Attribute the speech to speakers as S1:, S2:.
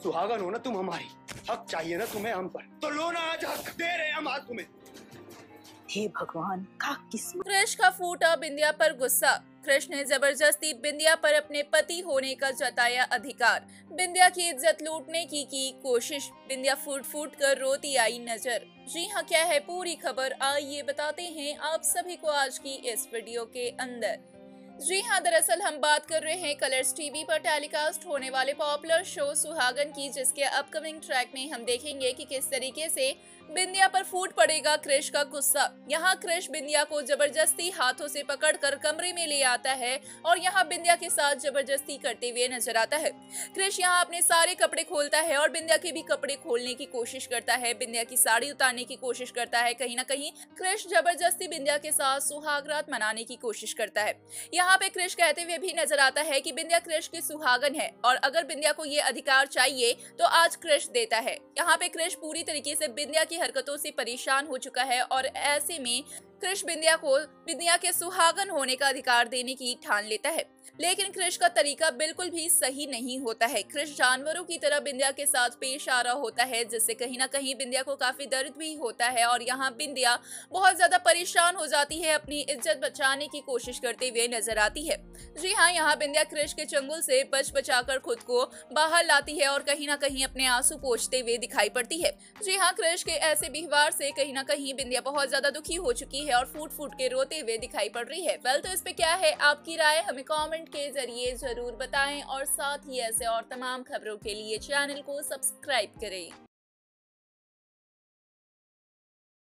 S1: सुहागन हो ना तुम हमारी, हक चाहिए ना तुम्हें हम पर, तो लो ना आज हक, दे रहे हम आज तुम्हें।
S2: हे भगवान का किस्मत।
S3: कृष का फूटा बिंदिया पर गुस्सा। कृष ने जबरदस्ती बिंदिया पर अपने पति होने का जताया अधिकार। बिंदिया की इज्जत लूटने की कोशिश। बिंदिया फूट फूट कर रोती आई नजर। जी हाँ, क्या है पूरी खबर, आइए बताते हैं आप सभी को आज की इस वीडियो के अंदर। जी हाँ, दरअसल हम बात कर रहे हैं कलर्स टीवी पर टेलीकास्ट होने वाले पॉपुलर शो सुहागन की, जिसके अपकमिंग ट्रैक में हम देखेंगे कि किस तरीके से बिंदिया पर फूट पड़ेगा कृष का गुस्सा। यहाँ कृष बिंदिया को जबरदस्ती हाथों से पकड़कर कमरे में ले आता है और यहाँ बिंदिया के साथ जबरदस्ती करते हुए नजर आता है। कृष यहाँ अपने सारे कपड़े खोलता है और बिंदिया के भी कपड़े खोलने की कोशिश करता है, बिंदिया की साड़ी उतारने की कोशिश करता है। कहीं ना कहीं कृष जबरदस्ती बिंदिया के साथ सुहागरात मनाने की कोशिश करता है। यहाँ पे कृष कहते हुए भी नजर आता है कि बिंदिया कृष की सुहागन है और अगर बिंदिया को ये अधिकार चाहिए तो आज कृष देता है। यहाँ पे कृष पूरी तरीके से बिंदिया की हरकतों से परेशान हो चुका है और ऐसे में कृष बिंदिया को बिंदिया के सुहागन होने का अधिकार देने की ठान लेता है। लेकिन कृष का तरीका बिल्कुल भी सही नहीं होता है। कृष जानवरों की तरह बिंदिया के साथ पेश आ रहा होता है, जिससे कहीं ना कहीं बिंदिया को काफी दर्द भी होता है और यहाँ बिंदिया बहुत ज्यादा परेशान हो जाती है, अपनी इज्जत बचाने की कोशिश करते हुए नजर आती है। जी हाँ, यहाँ बिंदिया कृष के चंगुल से बचाकर खुद को बाहर लाती है और कहीं ना कहीं अपने आंसू पोंछते हुए दिखाई पड़ती है। जी हाँ, कृष के ऐसे व्यवहार से कहीं ना कहीं बिंदिया बहुत ज्यादा दुखी हो चुकी है और फूट फूट के रोते हुए दिखाई पड़ रही है। वेल, तो इस पे क्या है आपकी राय, हमें कमेंट के जरिए जरूर बताएं और साथ ही ऐसे और तमाम खबरों के लिए चैनल को सब्सक्राइब करें।